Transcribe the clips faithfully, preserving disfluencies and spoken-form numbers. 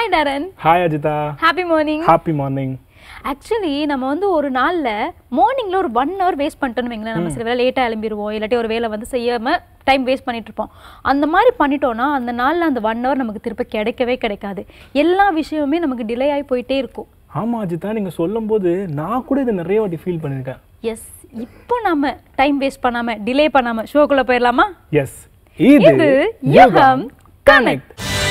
Hi Darren. Hi Ajita. Happy morning. Happy morning. Actually நம்ம வந்து ஒரு நாள்ல மார்னிங்ல ஒரு one hour வேஸ்ட் பண்ணிட்டோம்னு வைங்களேன். நம்ம சில வேளை லேட்டா எழும்பிடுவோம் இல்லாட்டி ஒரு வேளை வந்து செய்யாம டைம் வேஸ்ட் பண்ணிட்டு இருப்போம். அந்த மாதிரி பண்ணிட்டோம்னா அந்த நாள்ல அந்த one hour நமக்கு திருப்ப கிடைக்கவே கிடைக்காது. எல்லா விஷயமுமே நமக்கு டிலே ஆகி போயிட்டே இருக்கும். ஆமா அஜிதா, நீங்க சொல்லும்போது நான் கூட இதை நிறைய வாட்டி ஃபீல் பண்ணிருக்கேன். எஸ், இப்போ நாம டைம் வேஸ்ட் பண்ணாம டிலே பண்ணாம ஷோக்குள்ள போயிடலாமா? எஸ், இது யுகம் கனெக்ட்.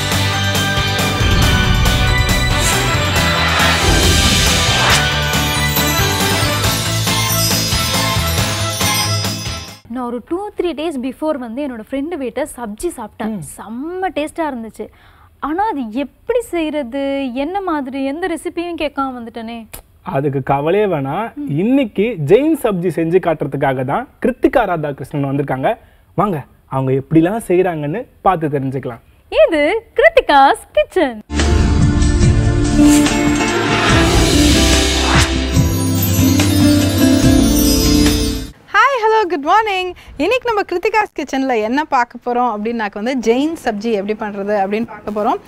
நான் ஒரு டூ த்ரீ டேஸ் பிஃபோர் வந்து என்னோட ஃப்ரெண்டு வீட்டை சப்ஜி சாப்பிட்டேன். செம்ம டேஸ்ட்டாக இருந்துச்சு. ஆனால் அது எப்படி செய்கிறது, என்ன மாதிரி, எந்த ரெசிபியும் கேட்காம வந்துட்டேனே. அதுக்கு கவலையே வேணாம். இன்னைக்கு ஜெயின் சப்ஜி செஞ்சு காட்டுறதுக்காக தான் கிருத்திகா ராதாகிருஷ்ணன் வந்திருக்காங்க. வாங்க அவங்க எப்படிலாம் செய்கிறாங்கன்னு பார்த்து தெரிஞ்சுக்கலாம். இது Kiruthika's kitchen. Hi, hello, good morning. இன்றைக்கி நம்ம கிருத்திகாஸ் கிச்சனில் என்ன பார்க்க போகிறோம் அப்படின்னாக்க வந்து ஜெயின் சப்ஜி எப்படி பண்ணுறது அப்படின்னு பார்க்க போகிறோம்.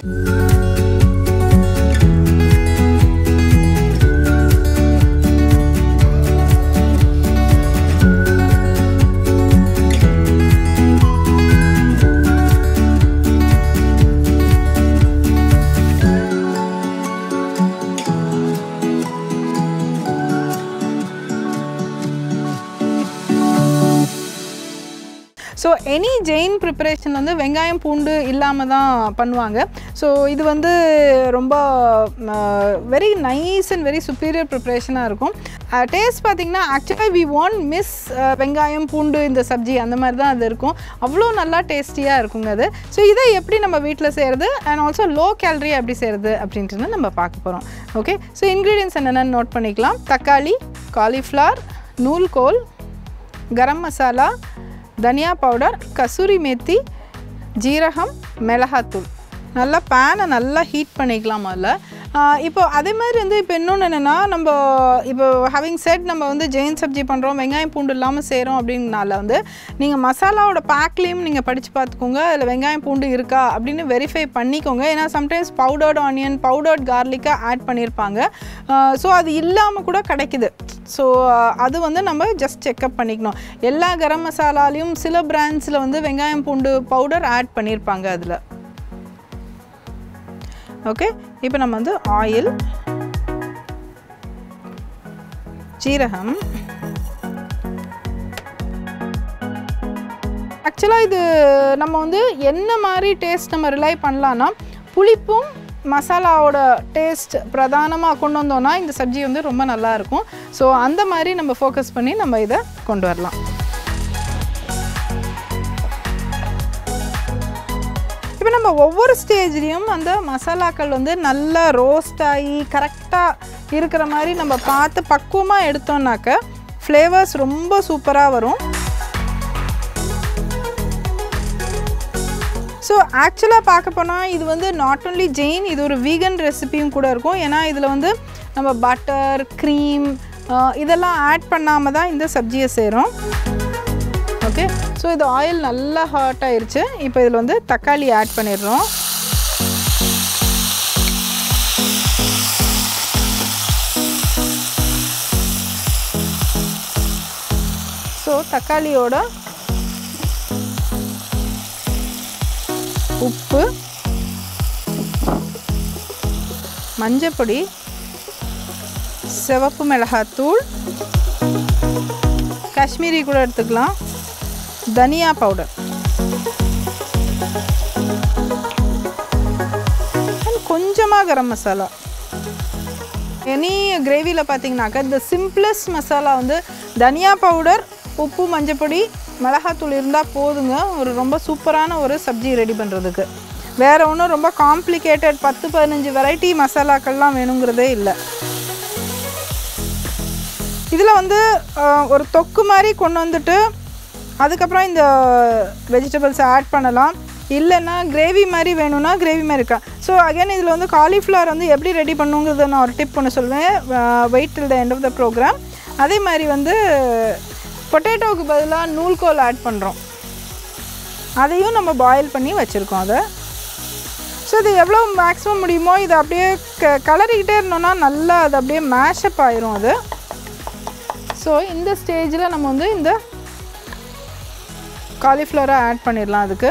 ஸோ எனி ஜெயின் ப்ரிப்பரேஷன் வந்து வெங்காயம் பூண்டு இல்லாமல் தான் பண்ணுவாங்க. ஸோ இது வந்து ரொம்ப very nice and very superior ப்ரிப்பரேஷனாக இருக்கும். டேஸ்ட் பார்த்திங்கன்னா ஆக்சுவலாக வி வாண்ட் மிஸ் வெங்காயம் பூண்டு இந்த சப்ஜி அந்த மாதிரி தான் அது இருக்கும். அவ்வளோ நல்லா டேஸ்டியாக இருக்குங்க அது. ஸோ இதை எப்படி நம்ம வீட்டில் செய்கிறது அண்ட் ஆல்சோ லோ கேலரி எப்படி செய்கிறது அப்படின்ட்டு நம்ம பார்க்க போகிறோம். ஓகே, ஸோ இன்க்ரீடியன்ஸ் என்னென்னு நோட் பண்ணிக்கலாம். தக்காளி, காலிஃப்ளவர், நூல்கோல், கரம் மசாலா, தனியா பவுடர், கசூரி மேத்தி, ஜீரகம், மிளகாத்தூள். நல்லா பேனை நல்லா ஹீட் பண்ணிக்கலாம் அதில். இப்போ அதே மாதிரி வந்து இப்போ இன்னொன்று என்னென்னா, நம்ம இப்போ ஹேவிங் செட் நம்ம வந்து ஜெயின் சப்ஜி பண்ணுறோம், வெங்காயம் பூண்டு இல்லாமல் செய்கிறோம் அப்படின்னால வந்து நீங்கள் மசாலாவோட பேக்லேயும் நீங்கள் படித்து பார்த்துக்கோங்க, அதில் வெங்காயம் பூண்டு இருக்கா அப்படின்னு வெரிஃபை பண்ணிக்கோங்க. ஏன்னா சம்டைம்ஸ் பவுடர்ட் ஆனியன், பவுடர்ட் கார்லிக்காக ஆட் பண்ணியிருப்பாங்க. ஸோ அது இல்லாமல் கூட கிடைக்குது. ஸோ அது வந்து நம்ம ஜஸ்ட் செக்அப் பண்ணிக்கணும். எல்லா கரம் மசாலாலையும் சில பிராண்ட்ஸில் வந்து வெங்காயம் பூண்டு பவுடர் ஆட் பண்ணியிருப்பாங்க அதில். ஓகே, இப்போ நம்ம வந்து ஆயில், ஜீரகம். ஆக்சுவலாக இது நம்ம வந்து என்ன மாதிரி டேஸ்ட் நம்ம ரிலை பண்ணலான்னா, புளிப்பும் மசாலாவோட டேஸ்ட் பிரதானமாக கொண்டு வந்தோன்னா இந்த சப்ஜி வந்து ரொம்ப நல்லாயிருக்கும். ஸோ அந்த மாதிரி நம்ம ஃபோக்கஸ் பண்ணி நம்ம இதை கொண்டு வரலாம். இப்போ நம்ம ஒவ்வொரு ஸ்டேஜ்லேயும் அந்த மசாலாக்கள் வந்து நல்லா ரோஸ்ட் ஆகி கரெக்டாக இருக்கிற மாதிரி நம்ம பார்த்து பக்குவமாக எடுத்தோம்னாக்க ஃப்ளேவர்ஸ் ரொம்ப சூப்பராக வரும். ஸோ ஆக்சுவலாக பார்க்க போனால் இது வந்து நாட் ஒன்லி ஜெயின், இது ஒரு வீகன் ரெசிபியும் கூட இருக்கும். ஏன்னா இதில் வந்து நம்ம பட்டர், க்ரீம் இதெல்லாம் ஆட் பண்ணாமல் தான் இந்த சப்ஜியை செய்கிறோம். ஓகே, ஸோ இது ஆயில் நல்லா ஹாட் ஆயிடுச்சு. இப்போ இதில் வந்து தக்காளி ஆட் பண்ணிடுறோம். ஸோ தக்காளியோட உப்பு, மஞ்சப்பொடி, சிவப்பு மிளகாத்தூள், காஷ்மீரி கூட எடுத்துக்கலாம், தனியா பவுடர், கொஞ்சமாக கரம் மசாலா. எனி கிரேவியில் பார்த்தீங்கன்னாக்கா இந்த சிம்பிளஸ்ட் மசாலா வந்து தனியா பவுடர், உப்பு, மஞ்சப்பொடி, மிளகாத்தூள் இருந்தால் போதுங்க ஒரு ரொம்ப சூப்பரான ஒரு சப்ஜி ரெடி பண்ணுறதுக்கு. வேறு ஒன்றும் ரொம்ப காம்ப்ளிகேட்டட் பத்து பதினஞ்சு வெரைட்டி மசாலாக்கள்லாம் வேணுங்கிறதே இல்லை. இதில் வந்து ஒரு தொக்கு மாதிரி கொண்டு வந்துட்டு அதுக்கப்புறம் இந்த வெஜிடபிள்ஸை ஆட் பண்ணலாம். இல்லைன்னா கிரேவி மாதிரி வேணும்னா கிரேவி மாதிரி இருக்கா. ஸோ அகைன் இதில் வந்து காலிஃப்ளவர் வந்து எப்படி ரெடி பண்ணுங்கிறத நான் ஒரு டிப் ஒன்று சொல்வேன். Wait till the end of the program. அதே மாதிரி வந்து பொட்டேட்டோவுக்கு பதிலாக நூல்கோல் ஆட் பண்ணுறோம். அதையும் நம்ம பாயில் பண்ணி வச்சுருக்கோம் அதை. ஸோ இது எவ்வளோ மேக்ஸிமம் முடியுமோ இதை அப்படியே க கலரிக்கிட்டே இருந்தோம்னா நல்லா அது அப்படியே மேஷப் ஆயிரும் அது. ஸோ இந்த ஸ்டேஜில் நம்ம வந்து இந்த காலிஃப்ளவரை ஆட் பண்ணிடலாம். அதுக்கு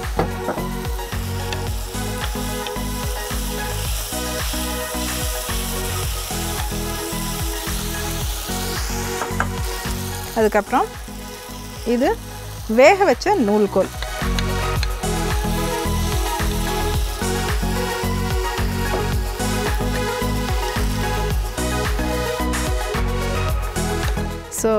அதுக்கப்புறம் இது வேக வச்ச நூல்கோல். ஸோ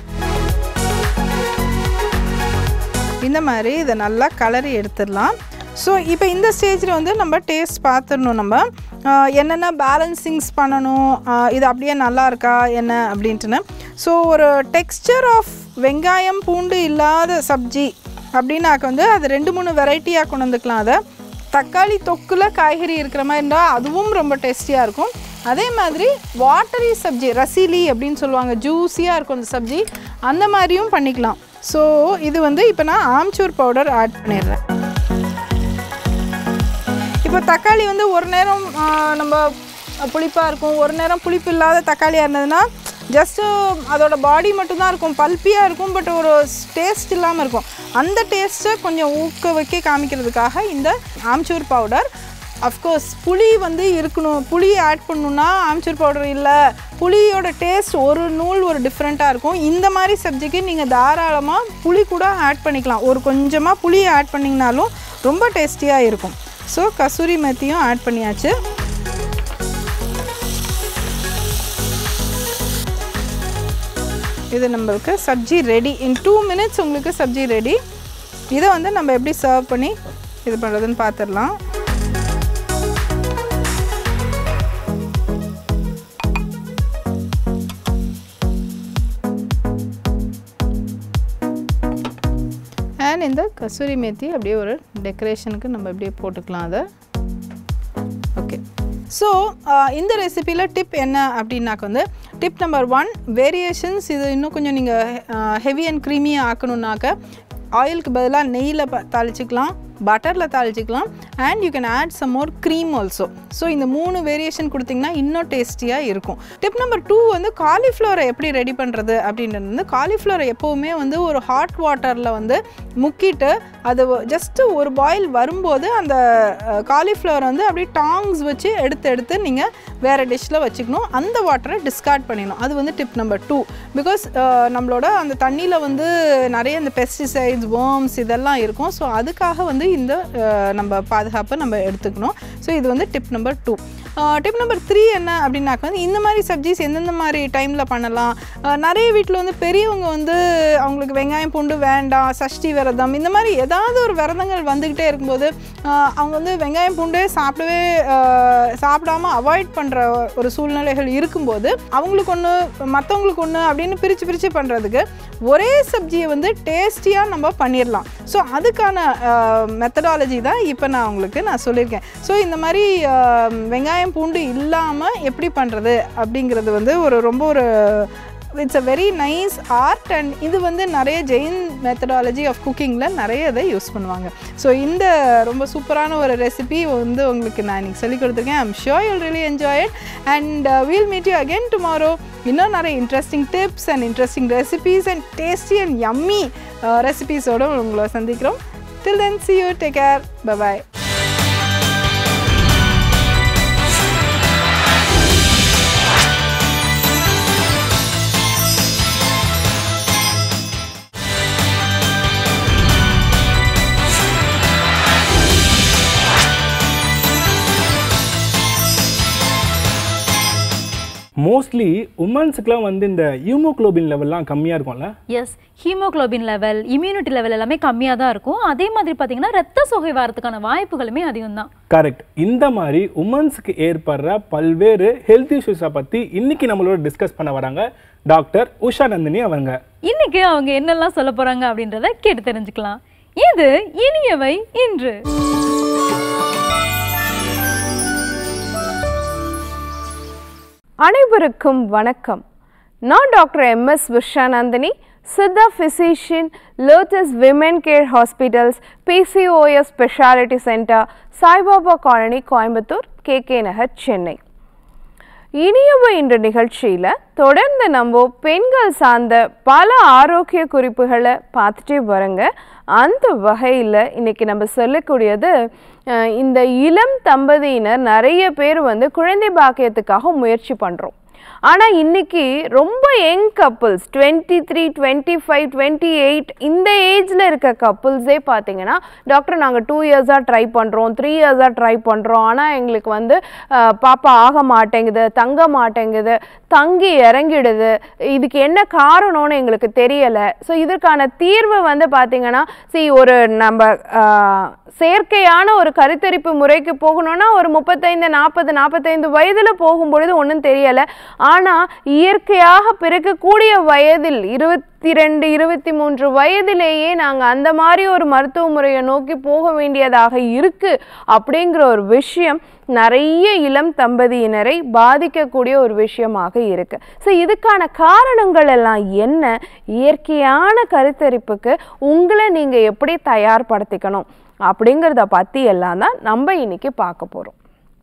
இந்த மாதிரி இதை நல்லா கலரி எடுத்துடலாம். ஸோ இப்போ இந்த ஸ்டேஜில் வந்து நம்ம டேஸ்ட் பார்த்துடணும். நம்ம என்னென்ன பேலன்சிங்ஸ் பண்ணணும், இது அப்படியே நல்லா இருக்கா என்ன அப்படின்ட்டுன்னு. ஸோ ஒரு டெக்ஸ்சர் ஆஃப் வெங்காயம் பூண்டு இல்லாத சப்ஜி அப்படின்னாக்க வந்து அது ரெண்டு மூணு வெரைட்டியாக கொண்டு வந்துக்கலாம். அதை தக்காளி தொக்குல காய்கறி இருக்கிற மாதிரி இருந்தால் அதுவும் ரொம்ப டேஸ்டியாக இருக்கும். அதே மாதிரி வாட்டரி சப்ஜி, ரசீலி அப்படின்னு சொல்லுவாங்க, ஜூஸியாக இருக்கும் அந்த சப்ஜி, அந்த மாதிரியும் பண்ணிக்கலாம். ஸோ இது வந்து இப்போ நான் ஆம்ச்சூர் பவுடர் ஆட் பண்ணிடுறேன். இப்போ தக்காளி வந்து ஒரு நேரம் நம்ம புளிப்பாக இருக்கும், ஒரு நேரம் புளிப்பு இல்லாத தக்காளியாக இருந்ததுன்னா ஜஸ்ட்டு அதோட பாடி மட்டும்தான் இருக்கும், பல்பியாக இருக்கும், பட் ஒரு டேஸ்ட் இல்லாமல் இருக்கும். அந்த டேஸ்ட்டை கொஞ்சம் ஊக்க வைக்க காமிக்கிறதுக்காக இந்த ஆம்ச்சூர் பவுடர். அஃப்கோர்ஸ் புளி வந்து இருக்கணும், புளி ஆட் பண்ணணுன்னா ஆம்ச்சூர் பவுடர் இல்லை, புளியோட டேஸ்ட் ஒரு நூல் ஒரு டிஃப்ரெண்ட்டாக இருக்கும். இந்த மாதிரி சப்ஜிக்கு நீங்கள் தாராளமாக புளி கூட ஆட் பண்ணிக்கலாம். ஒரு கொஞ்சமாக புளியை ஆட் பண்ணிங்கனாலும் ரொம்ப டேஸ்டியாக இருக்கும். ஸோ கசூரி மெத்தியும் ஆட் பண்ணியாச்சு. இது நம்மளுக்கு sabzi ready. In two minutes உங்களுக்கு சப்ஜி ரெடி. இதை வந்து நம்ம எப்படி சர்வ் பண்ணி இது பண்ணுறதுன்னு பார்த்துடலாம். அண்ட் இந்த கசூரி மேத்தி அப்படியே ஒரு டெக்கரேஷனுக்கு நம்ம அப்படியே போட்டுக்கலாம் அதை. ஓகே, ஸோ இந்த ரெசிப்பியில் டிப் என்ன அப்படின்னாக்க வந்து டிப் நம்பர் ஒன், வேரியேஷன்ஸ். இது இன்னும் கொஞ்சம் நீங்கள் ஹெவி அண்ட் க்ரீமியாக ஆக்கணுன்னாக்க ஆயிலுக்கு பதிலாக நெய்யில் ப தாளிச்சிக்கலாம், பட்டரில் தாளிச்சிக்கலாம், and you can add some more cream also. So இந்த மூணு வேரியேஷன் கொடுத்திங்கன்னா இன்னும் டேஸ்டியாக இருக்கும். டிப் நம்பர் டூ வந்து காலிஃப்ளவரை எப்படி ரெடி பண்ணுறது அப்படின்றது வந்து காலிஃப்ளவரை எப்போவுமே வந்து ஒரு ஹாட் வாட்டரில் வந்து முக்கிட்டு அது ஜஸ்ட்டு ஒரு பாயில் வரும்போது அந்த காலிஃப்ளவர் வந்து அப்படியே டாங்ஸ் வச்சு எடுத்து எடுத்து நீங்கள் வேறு டிஷ்ஷில் வச்சுக்கணும். அந்த வாட்டரை டிஸ்கார்ட் பண்ணிடணும். அது வந்து டிப் நம்பர் டூ. பிகாஸ் நம்மளோட அந்த தண்ணியில் வந்து நிறைய இந்த பெஸ்டிசைட்ஸ், வேர்ம்ஸ் இதெல்லாம் இருக்கும். ஸோ அதுக்காக வந்து இந்த நம்ம பாதுகாப்பை நம்ம எடுத்துக்கணும். ஸோ இது வந்து tip number two. Tip number three என்ன அப்படின்னாக்க வந்து இந்த மாதிரி சப்ஜிஸ் எந்தெந்த மாதிரி டைமில் பண்ணலாம். நிறைய வீட்டில் வந்து பெரியவங்க வந்து அவங்களுக்கு வெங்காயம் பூண்டு வேண்டாம், சஷ்டி விரதம், இந்த மாதிரி ஏதாவது ஒரு விரதங்கள் வந்துக்கிட்டே இருக்கும்போது அவங்க வந்து வெங்காயம் பூண்டே சாப்பிடவே சாப்பிடாமல் அவாய்ட் பண்ணுற ஒரு சூழ்நிலைகள் இருக்கும்போது அவங்களுக்கு ஒன்று மற்றவங்களுக்கு ஒன்று அப்படின்னு பிரித்து பிரித்து பண்ணுறதுக்கு ஒரே சப்ஜியை வந்து டேஸ்டியாக நம்ம பண்ணிடலாம். ஸோ அதுக்கான மெத்தடாலஜி தான் இப்போ நான் உங்களுக்கு நான் சொல்லியிருக்கேன். ஸோ இந்த மாதிரி வெங்காயம் பூண்டு இல்லாமல் எப்படி பண்ணுறது அப்படிங்கிறது வந்து ஒரு ரொம்ப ஒரு it's a very nice art. And இது வந்து நிறைய ஜெயின் மெத்தடாலஜி ஆஃப் குக்கிங்கில் நிறைய இதை யூஸ் பண்ணுவாங்க. ஸோ இந்த ரொம்ப சூப்பரான ஒரு ரெசிபி வந்து உங்களுக்கு நான் இன்றைக்கி சொல்லிக் கொடுத்துருக்கேன். I'm sure you'll really enjoy it. And we'll meet you again tomorrow. இன்னும் நிறைய interesting tips and interesting recipes and tasty and yummy ரெசிபீஸோடு உங்களை சந்திக்கிறோம். Till then, see you. Take care. Bye-bye. Mostly உமன்ஸுக்குலாம் வந்து இந்த ஹீமோக்ளோபின் லெவல்லாம் கம்மியாக இருக்கும்ல? Yes, haemoglobin level, immunity level எல்லாமே கம்மியாக தான் இருக்கும். அதே மாதிரி பார்த்தீங்கன்னா ரத்த சோகை வரதுக்கான வாய்ப்புகளுமே அதிகம் தான். கரெக்ட். இந்த மாதிரி உமன்ஸுக்கு ஏற்படுற பல்வேறு ஹெல்த் இஷ்யூஸை பற்றி இன்னைக்கு நம்மளோட டிஸ்கஸ் பண்ண வராங்க டாக்டர் உஷா நந்தினி அவங்க. இன்னைக்கு அவங்க என்னெல்லாம் சொல்ல போகிறாங்க அப்படின்றத கேட்டு தெரிஞ்சுக்கலாம். இது இனியவை இன்று. அனைவருக்கும் வணக்கம். நான் doctor M S Usha Nandini, Siddha Physician, Lotus Women Care Hospitals, P C O S Speciality Center, Sai Baba Colony, Coimbatore, K K Nagar, Chennai. இனியவ என்ற நிகழ்ச்சியில் தொடர்ந்து நம்ம பெண்கள் சார்ந்த பல ஆரோக்கிய குறிப்புகளை பார்த்துட்டே வரங்க. அந்த வகையில் இன்றைக்கி நம்ம சொல்லக்கூடியது, இந்த இளம் தம்பதியினர் நிறைய பேர் வந்து குழந்தை பாக்கியத்துக்காக முயற்சி பண்ணுறோம். ஆனால் இன்றைக்கி ரொம்ப young couples twenty three twenty five twenty eight இந்த ஏஜில் இருக்க கப்புள்ஸே பார்த்தீங்கன்னா, டாக்டர் நாங்கள் டூ இயர்ஸாக ட்ரை பண்ணுறோம், த்ரீ இயர்ஸாக ட்ரை பண்ணுறோம், ஆனால் எங்களுக்கு வந்து பாப்பா ஆக மாட்டேங்குது, தங்க மாட்டேங்குது, தங்கி இறங்கிடுது, இதுக்கு என்ன காரணம்னு எங்களுக்கு தெரியலை. ஸோ இதற்கான தீர்வு வந்து பார்த்திங்கன்னா, சி ஒரு நம்ம செயற்கையான ஒரு கருத்தரிப்பு முறைக்கு போகணும்னா ஒரு முப்பத்தைந்து நாற்பது நாற்பத்தைந்து வயதில் போகும்பொழுது ஒன்றும் தெரியலை. ஆனால் இயற்கையாக பிறக்கக்கூடிய வயதில் இருபத்தி ரெண்டு இருபத்தி மூன்று வயதிலேயே நாங்கள் அந்த மாதிரி ஒரு மருத்துவ முறையை நோக்கி போக வேண்டியதாக இருக்குது அப்படிங்கிற ஒரு விஷயம் நிறைய இளம் தம்பதியினரை பாதிக்கக்கூடிய ஒரு விஷயமாக இருக்கு. ஸோ இதுக்கான காரணங்கள் எல்லாம் என்ன, இயற்கையான கருத்தரிப்புக்கு உங்களை நீங்கள் எப்படி தயார்படுத்திக்கணும் அப்படிங்கிறத பற்றி எல்லாம் தான் நம்ம இன்னைக்கு பார்க்க போகிறோம்.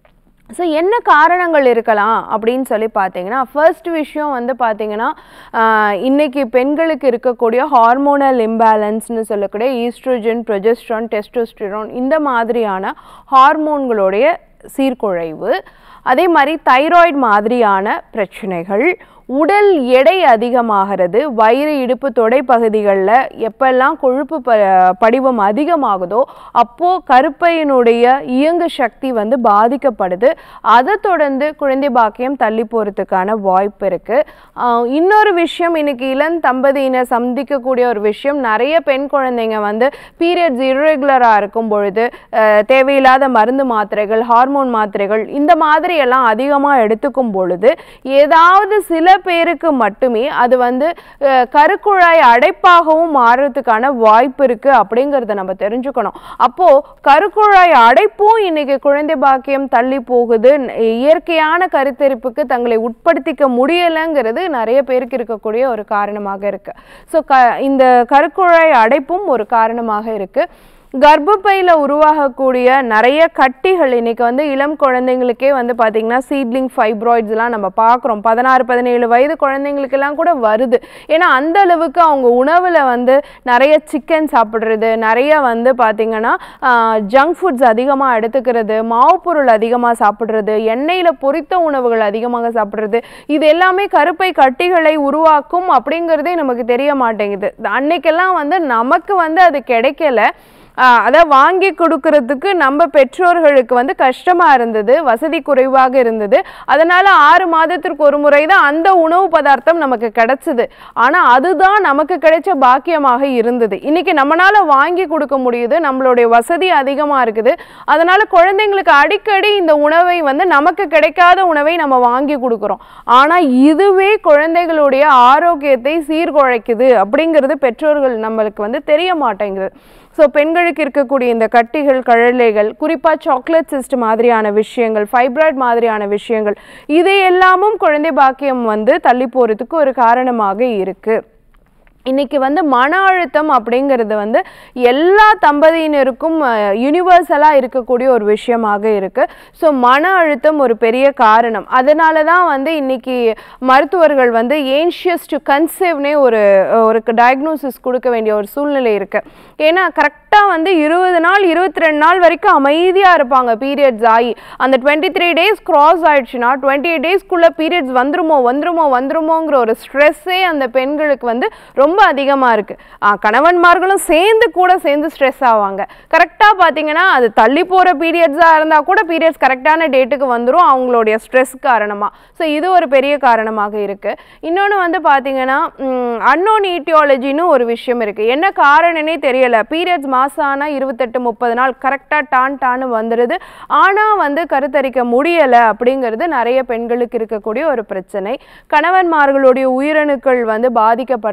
ஸோ என்ன காரணங்கள் இருக்கலாம் அப்படின்னு சொல்லி பார்த்தீங்கன்னா, ஃபர்ஸ்ட் விஷயம் வந்து பார்த்தீங்கன்னா, இன்றைக்கி பெண்களுக்கு இருக்கக்கூடிய ஹார்மோனல் இம்பேலன்ஸ்னு சொல்லக்கூடிய ஈஸ்ட்ரோஜன், ப்ரொஜெஸ்ட்ரான், டெஸ்டோஸ்டிரோன் இந்த மாதிரியான ஹார்மோன்களுடைய சீர்குலைவு, அதே மாதிரி தைராய்டு மாதிரியான பிரச்சனைகள், உடல் எடை அதிகமாகிறது, வயிறு இடுப்பு தொடை பகுதிகளில் எப்பெல்லாம் கொழுப்பு ப படிவம் அதிகமாகுதோ அப்போது கருப்பையினுடைய இயங்கு சக்தி வந்து பாதிக்கப்படுது. அதை தொடர்ந்து குழந்தை பாக்கியம் தள்ளி போகிறதுக்கான வாய்ப்பு இருக்குது. இன்னொரு விஷயம், இன்றைக்கி இளம் தம்பதியினர் சந்திக்கக்கூடிய ஒரு விஷயம், நிறைய பெண் குழந்தைங்க வந்து பீரியட்ஸ் இர்ரெகுலராக இருக்கும் பொழுது தேவையில்லாத மருந்து மாத்திரைகள், ஹார்மோன் மாத்திரைகள் இந்த மாதிரி எல்லாம் அதிகமாக எடுத்துக்கும் பொழுது ஏதாவது சில பேருக்கு மட்டுமே அது வந்து கருக்குழாய் அடைப்பாகவும் மாறுறதுக்கான வாய்ப்பு இருக்கு அப்படிங்கறத நம்ம தெரிஞ்சுக்கணும். அப்போ கருக்குழாய் அடைப்பும் இன்னைக்கு குழந்தை பாக்கியம் தள்ளி போகுது, இயற்கையான கருத்தரிப்புக்கு தங்களை உட்படுத்திக்க முடியலைங்கிறது நிறைய பேருக்கு இருக்கக்கூடிய ஒரு காரணமாக இருக்கு. ஸோ க இந்த கருக்குழாய் அடைப்பும் ஒரு காரணமாக இருக்கு. கர்ப்பப்பையில் உருவாகக்கூடிய நிறைய கட்டிகள் இன்னைக்கு வந்து இளம் குழந்தைங்களுக்கே வந்து பார்த்திங்கன்னா சீட்லிங் ஃபைப்ராய்ட்ஸ்லாம் நம்ம பார்க்குறோம். பதினாறு பதினேழு வயது குழந்தைங்களுக்கெல்லாம் கூட வருது. ஏன்னா அந்த அளவுக்கு அவங்க உணவில் வந்து நிறைய சிக்கன் சாப்பிட்றது, நிறைய வந்து பார்த்திங்கன்னா ஜங்க் ஃபுட்ஸ் அதிகமாக எடுத்துக்கிறது, மாவு பொருள் அதிகமாக சாப்பிட்றது, எண்ணெயில் பொரித்த உணவுகள் அதிகமாக சாப்பிட்றது, இது எல்லாமே கருப்பை கட்டிகளை உருவாக்கும் அப்படிங்கிறதே நமக்கு தெரிய மாட்டேங்குது. அன்னைக்கெல்லாம் வந்து நமக்கு வந்து அது கிடைக்கல, அதை வாங்கி கொடுக்கறதுக்கு நம்ம பெற்றோர்களுக்கு வந்து கஷ்டமாக இருந்தது, வசதி குறைவாக இருந்தது. அதனால் ஆறு மாதத்திற்கு ஒரு முறை தான் அந்த உணவு பதார்த்தம் நமக்கு கிடைச்சிது. ஆனால் அதுதான் நமக்கு கிடைச்ச பாக்கியமாக இருந்தது. இன்றைக்கி நம்மளால் வாங்கி கொடுக்க முடியுது, நம்மளுடைய வசதி அதிகமாக இருக்குது. அதனால் குழந்தைங்களுக்கு அடிக்கடி இந்த உணவை வந்து நமக்கு கிடைக்காத உணவை நம்ம வாங்கி கொடுக்குறோம். ஆனால் இதுவே குழந்தைகளுடைய ஆரோக்கியத்தை சீர்குலைக்குது அப்படிங்கிறது பெற்றோர்கள் நம்மளுக்கு வந்து தெரிய மாட்டேங்குது. ஸோ பெண்களுக்கு இருக்கக்கூடிய இந்த கட்டிகள், கழலைகள், குறிப்பாக சாக்லேட் சிஸ்ட் மாதிரியான விஷயங்கள், ஃபைப்ராய்ட் மாதிரியான விஷயங்கள், இது எல்லாமும் குழந்தை பாக்கியம் வந்து தள்ளி போகிறதுக்கு ஒரு காரணமாக இருக்குது. இன்றைக்கி வந்து மன அழுத்தம் அப்படிங்கிறது வந்து எல்லா தம்பதியினருக்கும் யூனிவர்சலாக இருக்கக்கூடிய ஒரு விஷயமாக இருக்குது. ஸோ மன அழுத்தம் ஒரு பெரிய காரணம். அதனால தான் வந்து இன்றைக்கி மருத்துவர்கள் வந்து ஏன்ஷியஸ் டு கன்சீவ்னே ஒரு ஒரு டயக்னோசிஸ் கொடுக்க வேண்டிய ஒரு சூழ்நிலை இருக்குது. ஏன்னா கரெக்டாக வந்து இருபது நாள் இருபத்தி ரெண்டு நாள் வரைக்கும் அமைதியாக இருப்பாங்க பீரியட்ஸ் ஆகி. அந்த டுவெண்ட்டி த்ரீ டேஸ் க்ராஸ் ஆயிடுச்சுன்னா டுவெண்ட்டி எயிட் டேஸ்க்குள்ளே பீரியட்ஸ் வந்துருமோ வந்துருமோ வந்துருமோங்கிற ஒரு ஸ்ட்ரெஸ்ஸே அந்த பெண்களுக்கு வந்து ரொம்ப ரொம்ப அதிகமாக இருக்குது. கணவன்மார்களும் சேர்ந்து கூட சேர்ந்து ஸ்ட்ரெஸ் ஆவாங்க. கரெக்டாக பார்த்தீங்கன்னா அது தள்ளி போகிற பீரியட்ஸாக இருந்தால் கூட பீரியட்ஸ் கரெக்டான டேட்டுக்கு வந்துடும் அவங்களுடைய ஸ்ட்ரெஸ் காரணமாக. ஸோ இது ஒரு பெரிய காரணமாக இருக்குது. இன்னொன்று வந்து பார்த்தீங்கன்னா அன்னோன் ஈட்டியாலஜின்னு ஒரு விஷயம் இருக்குது. என்ன காரணனே தெரியலை, பீரியட்ஸ் மாதம் ஆனால் இருபத்தெட்டு முப்பது நாள் கரெக்டாக டான் டான்னு வந்துடுது, ஆனால் வந்து கருத்தரிக்க முடியலை அப்படிங்கிறது நிறைய பெண்களுக்கு இருக்கக்கூடிய ஒரு பிரச்சனை. கணவன்மார்களுடைய உயிரணுக்கள் வந்து பாதிக்கப்படுறது ஒரு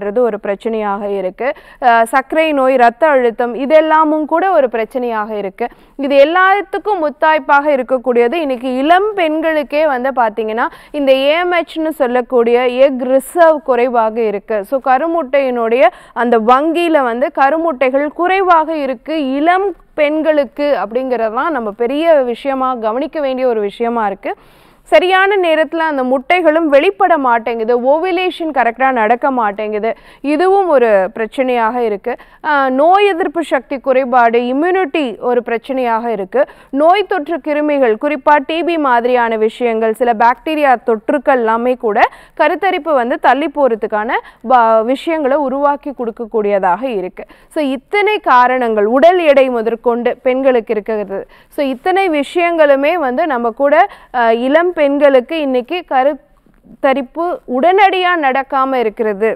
பிரச்சனையாக இருக்குது. சர்க்கரை நோய், இரத்த அழுத்தம் இதெல்லாமும் கூட ஒரு பிரச்சனையாக இருக்குது. இது எல்லாத்துக்கும் முத்தாய்ப்பாக இருக்கக்கூடியது இன்னைக்கு இளம் பெண்களுக்கே வந்து பார்த்தீங்கன்னா இந்த ஏஎம்ஹெச்னு சொல்லக்கூடிய எக் ரிசர்வ் குறைவாக இருக்குது. ஸோ கருமுட்டையினுடைய அந்த வங்கியில் வந்து கருமுட்டைகள் குறைவாக இருக்குது இளம் பெண்களுக்கு அப்படிங்கிறதுலாம் நம்ம பெரிய விஷயமா கவனிக்க வேண்டிய ஒரு விஷயமா இருக்குது. சரியான நேரத்தில் அந்த முட்டைகளும் வெளிப்பட மாட்டேங்குது, ஓவிலேஷன் கரெக்டாக நடக்க மாட்டேங்குது, இதுவும் ஒரு பிரச்சனையாக இருக்குது. நோய் எதிர்ப்பு சக்தி குறைபாடு, இம்யூனிட்டி ஒரு பிரச்சனையாக இருக்குது. நோய் தொற்று கிருமிகள், குறிப்பாக டிபி மாதிரியான விஷயங்கள், சில பாக்டீரியா தொற்றுக்கள் எல்லாமே கூட கருத்தரிப்பு வந்து தள்ளி போகிறதுக்கான விஷயங்களை உருவாக்கி கொடுக்கக்கூடியதாக இருக்குது. ஸோ இத்தனை காரணங்கள் உடல் எடை முதற்கொண்டு பெண்களுக்கு இருக்கிறது. ஸோ இத்தனை விஷயங்களுமே வந்து நம்ம கூட இளம் பெண்களுக்கு இன்னைக்கு கருத்தரிப்பு உடனடியாக நடக்காமல் இருக்கிறது.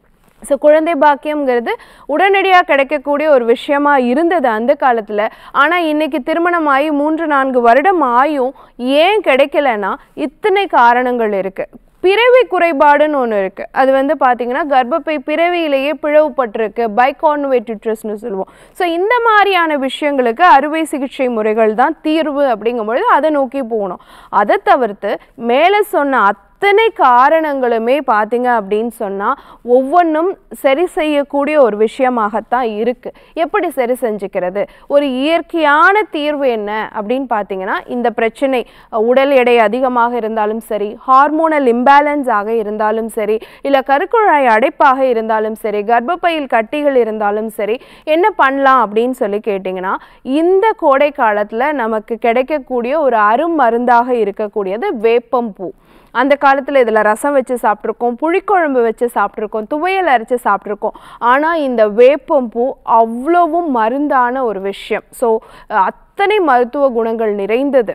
ஸோ குழந்தை பாக்கியம்ங்கிறது உடனடியாக கிடைக்கக்கூடிய ஒரு விஷயமா இருந்தது அந்த காலத்தில். ஆனால் இன்றைக்கி திருமணமாகி மூன்று நான்கு வருடம் ஆயும் ஏன் கிடைக்கலன்னா இத்தனை காரணங்கள் இருக்குது. பிறவி குறைபாடுன்னு ஒன்று இருக்குது. அது வந்து பார்த்திங்கன்னா கர்ப்பப்பை பிறவியிலேயே பிளவுபட்டிருக்கு, பைகான்வேட்டிட்ரஸ்னு சொல்லுவோம். ஸோ இந்த மாதிரியான விஷயங்களுக்கு அறுவை சிகிச்சை முறைகள் தான் தீர்வு அப்படிங்கும்பொழுது அதை நோக்கி போகணும். அதை தவிர்த்து மேலே சொன்ன அத்தனை காரணங்களுமே பார்த்தீங்க அப்படின்னு சொன்னால் ஒவ்வொன்றும் சரி செய்யக்கூடிய ஒரு விஷயமாகத்தான் இருக்குது. எப்படி சரி செஞ்சுக்கிறது? ஒரு இயற்கையான தீர்வு என்ன அப்படின்னு பார்த்தீங்கன்னா இந்த பிரச்சனை உடல் எடை அதிகமாக இருந்தாலும் சரி, ஹார்மோனல் இம்பேலன்ஸ் ஆக இருந்தாலும் சரி, இல்லை கருக்குழாய் அடைப்பாக இருந்தாலும் சரி, கர்ப்பப்பையில் கட்டிகள் இருந்தாலும் சரி, என்ன பண்ணலாம் அப்படின்னு சொல்லி கேட்டிங்கன்னா இந்த கோடை காலத்தில் நமக்கு கிடைக்கக்கூடிய ஒரு அருமருந்தாக இருக்கக்கூடியது வேப்பம்பூ. அந்த காலத்தில் இதில் ரசம் வச்சு சாப்பிட்ருக்கோம், புளிக்குழம்பு வச்சு சாப்பிட்ருக்கோம், துவையல் அரைச்சி சாப்பிட்ருக்கோம். ஆனால் இந்த வேப்பம்பூ அவ்வளவும் மருந்தான ஒரு விஷயம். ஸோ அத்தனை மருத்துவ குணங்கள் நிறைந்தது.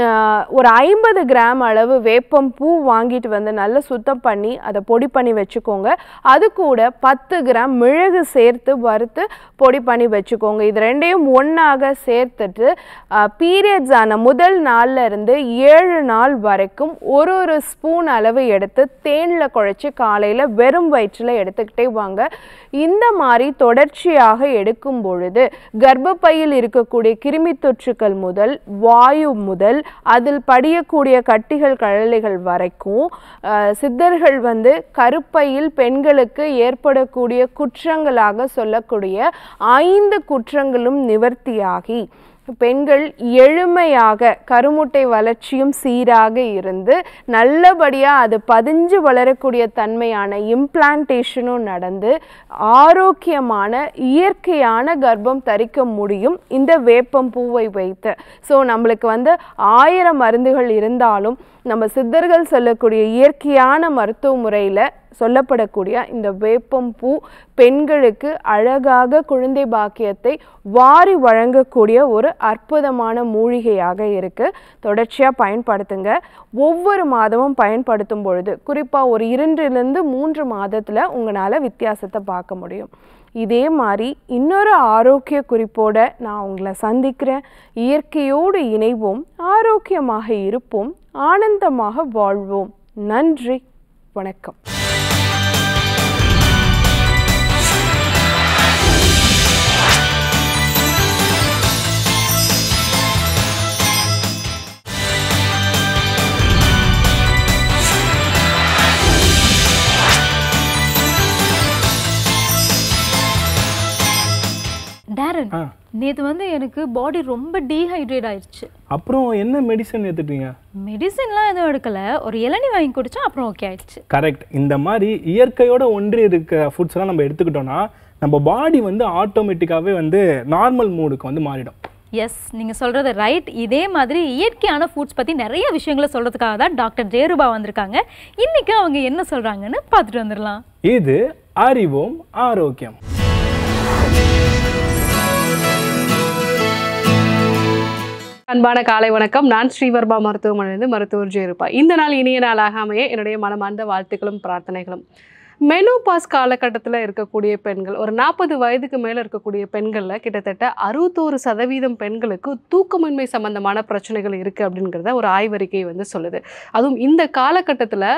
ஒரு ஐம்பது கிராம் அளவு வேப்பம் பூ வாங்கிட்டு வந்து நல்லா சுத்தம் பண்ணி அதை பொடி பண்ணி வச்சுக்கோங்க. அது கூட பத்து கிராம் மிளகு சேர்த்து வறுத்து பொடி பண்ணி வச்சுக்கோங்க. இது ரெண்டையும் ஒன்றாக சேர்த்துட்டு பீரியட்ஸ் ஆன முதல் நாளில் இருந்து ஏழு நாள் வரைக்கும் ஒரு ஒரு ஸ்பூன் அளவு எடுத்து தேனில் குழைச்சி காலையில் வெறும் வயிற்றில் எடுத்துக்கிட்டே வாங்க. இந்த மாதிரி தொடர்ச்சியாக எடுக்கும் பொழுது கர்ப்பப்பையில் இருக்கக்கூடிய கிருமி தொற்றுக்கள் முதல் வாயு முதல் அதில் படியக்கூடிய கட்டிகள் கழலைகள் வரைக்கும் சித்தர்கள் வந்து கருப்பையில் பெண்களுக்கு ஏற்படக்கூடிய குற்றங்களாக சொல்லக்கூடிய ஐந்து குற்றங்களும் நிவர்த்தியாகி பெண்கள் எளிமையாக கருமுட்டை வளர்ச்சியும் சீராக இருந்து நல்லபடியாக அது பதிஞ்சு வளரக்கூடிய தன்மையான இம்ப்ளான்டேஷனும் நடந்து ஆரோக்கியமான இயற்கையான கர்ப்பம் தரிக்க முடியும் இந்த வேப்பம் பூவை வைத்து. ஸோ நம்மளுக்கு வந்து ஆயிரம் மருந்துகள் இருந்தாலும் நம்ம சித்தர்கள் சொல்லக்கூடிய இயற்கையான மருத்துவ முறையில் சொல்லப்படக்கூடிய இந்த வேப்பம் பூ பெண்களுக்கு அழகாக குழந்தை பாக்கியத்தை வாரி வழங்கக்கூடிய ஒரு அற்புதமான மூலிகையாக இருக்குது. தொடர்ச்சியாக பயன்படுத்துங்க. ஒவ்வொரு மாதமும் பயன்படுத்தும் பொழுது குறிப்பாக ஒரு இரண்டிலிருந்து மூன்று மாதத்தில் உங்களால் வித்தியாசத்தை பார்க்க முடியும். இதே மாதிரி இன்னொரு ஆரோக்கிய குறிப்போடு நான் உங்களை சந்திக்கிறேன். இயற்கையோடு இணைவோம், ஆரோக்கியமாக இருப்போம், ஆனந்தமாக வாழ்வோம். நன்றி, வணக்கம். டேரன், நேத்து வந்து எனக்கு பாடி ரொம்ப டீஹைட்ரேட் ஆயிடுச்சு. அப்புறம் என்ன மெடிசன் எடுத்துட்டீங்க? மெடிசன்லாம் எதுவும் எடுக்கல, ஒரு இளநீ வாங்கி குடிச்சா அப்புறம் ஓகே ஆயிடுச்சு. கரெக்ட். இந்த மாதிரி இயற்கையோட ஒன்றி இருக்க ஃபுட்ஸ்லாம் நம்ம எடுத்துக்கிட்டோம்னா நம்ம பாடி வந்து ஆட்டோமேட்டிக்காகவே வந்து நார்மல் மூடுக்கு வந்து மாறிடும். எஸ், நீங்கள் சொல்கிறது ரைட். இதே மாதிரி இயற்கையான ஃபுட்ஸ் பற்றி நிறைய விஷயங்களை சொல்கிறதுக்காக தான் டாக்டர் ஜெயரூபா வந்திருக்காங்க. இன்றைக்கி அவங்க என்ன சொல்கிறாங்கன்னு பார்த்துட்டு வந்துடலாம். இது அறிவோம் ஆரோக்கியம். அன்பான காலை வணக்கம். நான் ஸ்ரீவர்பா மருத்துவமனையிலிருந்து மருத்துவர் ஜெயரூபா. இந்த நாள் இனிய நாளாக அமைய என்னுடைய மனமார்ந்த வாழ்த்துக்களும் பிரார்த்தனைகளும். மெனோபாஸ் காலகட்டத்தில் இருக்கக்கூடிய பெண்கள், ஒரு நாற்பது வயதுக்கு மேலே இருக்கக்கூடிய பெண்களில் கிட்டத்தட்ட அறுபத்தோரு சதவீதம் பெண்களுக்கு தூக்கமின்மை சம்பந்தமான பிரச்சனைகள் இருக்குது அப்படிங்கிறத ஒரு ஆய்வறிக்கை வந்து சொல்லுது. அதுவும் இந்த காலகட்டத்தில்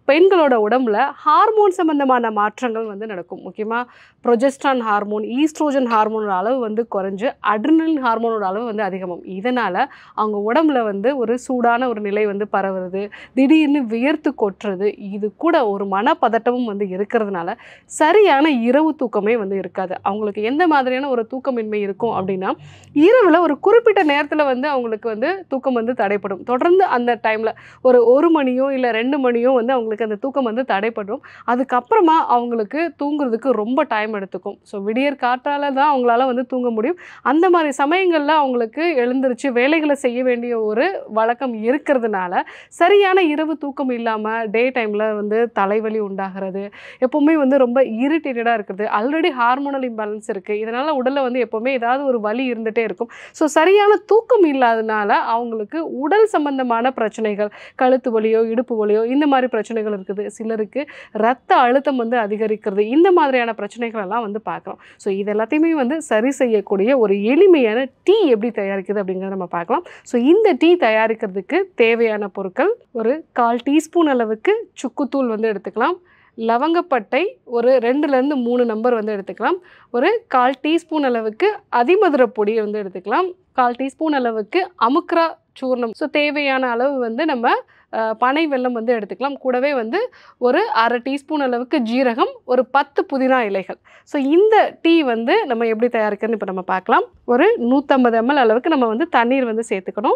பெண்களோட உடம்புல ஹார்மோன் சம்பந்தமான மாற்றங்கள் வந்து நடக்கும். முக்கியமாக ப்ரொஜெஸ்ட்ரான் ஹார்மோன், ஈஸ்ட்ரோஜன் ஹார்மோனோட அளவு வந்து குறைஞ்சு அட்ரினலின் ஹார்மோனோட அளவு வந்து அதிகமாகும். இதனால் அவங்க உடம்புல வந்து ஒரு சூடான ஒரு நிலை வந்து பரவுறது, திடீர்னு வியர்த்து கொட்டுறது, இது கூட ஒரு மனப்பதட்டமும் வந்து இருக்கிறதுனால சரியான இரவு தூக்கமே வந்து இருக்காது. அவங்களுக்கு எந்த மாதிரியான ஒரு தூக்கமின்மை இருக்கும் அப்படின்னா, இரவில் ஒரு குறிப்பிட்ட நேரத்தில் வந்து அவங்களுக்கு வந்து தூக்கம் வந்து தடைப்படும். தொடர்ந்து அந்த டைமில் ஒரு ஒரு மணியோ இல்லை ரெண்டு மணியோ வந்து அவங்களுக்கு அந்த தூக்கம் வந்து தடைப்படும். அதுக்கப்புறமா அவங்களுக்கு தூங்குறதுக்கு ரொம்ப டைம் எடுத்துக்கும். ஸோ விடியற் காற்றால் தான் அவங்களால வந்து தூங்க முடியும். அந்த மாதிரி சமயங்களில் அவங்களுக்கு எழுந்திருச்சு வேலைகளை செய்ய வேண்டிய ஒரு வழக்கம் இருக்கிறதுனால சரியான இரவு தூக்கம் இல்லாமல் டே டைமில் வந்து தலைவலி உண்டாகிறது, எப்போவுமே வந்து ரொம்ப இரிட்டேட்டடாக இருக்கிறது, ஆல்ரெடி ஹார்மோனல் இம்பேலன்ஸ் இருக்குது, இதனால் உடலில் வந்து எப்போவுமே ஏதாவது ஒரு வலி இருந்துகிட்டே இருக்கும். ஸோ சரியான தூக்கம் இல்லாதனால அவங்களுக்கு உடல் சம்பந்தமான பிரச்சனைகள், கழுத்து வலியோ இடுப்பு வலியோ இந்த மாதிரி பிரச்சனைகள் இருக்குது. சிலருக்கு ரத்த அழுத்தம் வந்து அதிகரிக்கிறது, இந்த மாதிரியான பிரச்சனைகள் எல்லாம் வந்து பார்க்குறோம். ஸோ இது எல்லாத்தையுமே வந்து சரி செய்யக்கூடிய ஒரு எளிமையான டீ எப்படி தயாரிக்குது அப்படிங்கிறத நம்ம பார்க்கலாம். ஸோ இந்த டீ தயாரிக்கிறதுக்கு தேவையான பொருட்கள்: ஒரு கால் டீஸ்பூன் அளவுக்கு சுக்குத்தூள் வந்து எடுத்துக்கலாம், லவங்கப்பட்டை ஒரு ரெண்டுலேருந்து மூணு நம்பர் வந்து எடுத்துக்கலாம், ஒரு கால் டீஸ்பூன் அளவுக்கு அதிமதுர பொடியை வந்து எடுத்துக்கலாம், கால் டீஸ்பூன் அளவுக்கு அமுக்ரா சூர்ணம், ஸோ தேவையான அளவு வந்து நம்ம பனை வெல்லம் வந்து எடுத்துக்கலாம். கூடவே வந்து ஒரு அரை டீஸ்பூன் அளவுக்கு ஜீரகம், ஒரு பத்து புதினா இலைகள். ஸோ இந்த டீ வந்து நம்ம எப்படி தயாரிக்கிறதுன்னு இப்போ நம்ம பார்க்கலாம். ஒரு நூற்றம்பது எம்எல் அளவுக்கு நம்ம வந்து தண்ணீர் வந்து சேர்த்துக்கணும்.